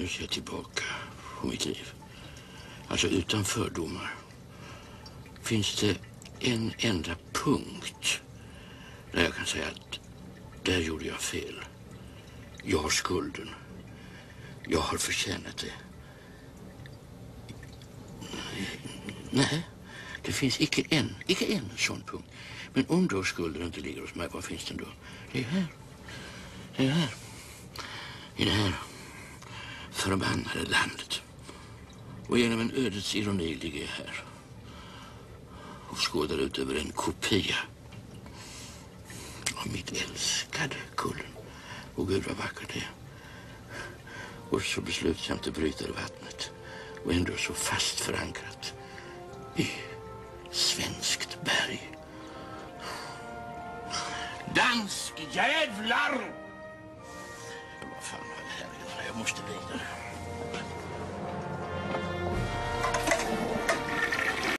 nu ser jag tillbaka på mitt liv. Alltså utan fördomar. Finns det en enda punkt där jag kan säga att där gjorde jag fel. Jag har skulden. Jag har förtjänat det. Nej, det finns icke en sån punkt. Men om då skulden inte ligger hos mig, var finns den då? Det är här. Det är här. I det här förbannade landet. Och genom en ödets ironi ligger jag här. Och skådar ut över en kopia av mitt älskade kullen. Och gud vad vackert det är. Och så beslutsamt att bryta vattnet. Och ändå så fast förankrat i svenskt berg. Danskjävlar! Vad fan var det här? Jag måste vidare.